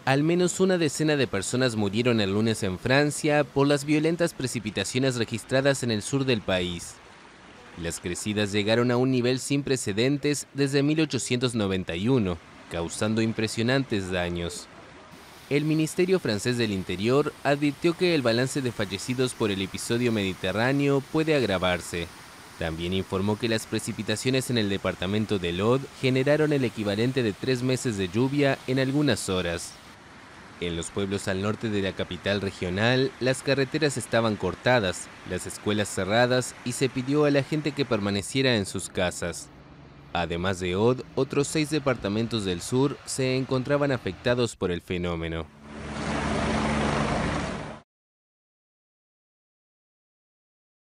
Al menos una decena de personas murieron el lunes en Francia por las violentas precipitaciones registradas en el sur del país. Las crecidas llegaron a un nivel sin precedentes desde 1891, causando impresionantes daños. El Ministerio francés del Interior advirtió que el balance de fallecidos por el episodio mediterráneo puede agravarse. También informó que las precipitaciones en el departamento de l'Aude generaron el equivalente de 3 meses de lluvia en algunas horas. En los pueblos al norte de la capital regional, las carreteras estaban cortadas, las escuelas cerradas y se pidió a la gente que permaneciera en sus casas. Además de Aude, otros 6 departamentos del sur se encontraban afectados por el fenómeno.